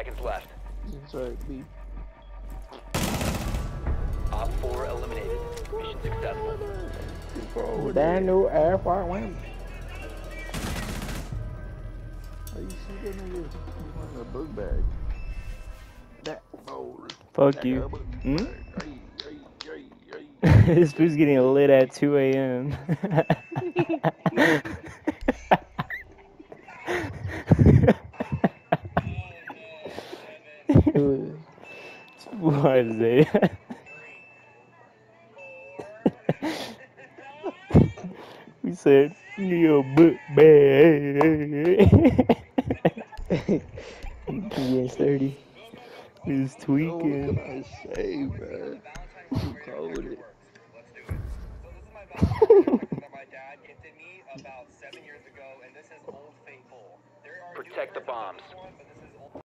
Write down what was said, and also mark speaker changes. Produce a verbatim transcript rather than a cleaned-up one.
Speaker 1: seconds left.
Speaker 2: Sorry, B.
Speaker 1: Op four eliminated. Mission successful.
Speaker 2: Daniel Air Fire Wham. How you see that nigga in the book bag? That oh,
Speaker 3: Fuck
Speaker 2: that
Speaker 3: you.
Speaker 2: book
Speaker 3: Hmm?
Speaker 2: bag. Ay, ay, ay, ay.
Speaker 3: This food's getting lit at two A M
Speaker 2: Who is?
Speaker 3: Why is that? We said, your book bag.
Speaker 2: Getting sturdy.
Speaker 3: He's
Speaker 2: Yo,
Speaker 3: tweaking.
Speaker 2: what can I say, bro? Too cold with it.
Speaker 1: Protect the bombs.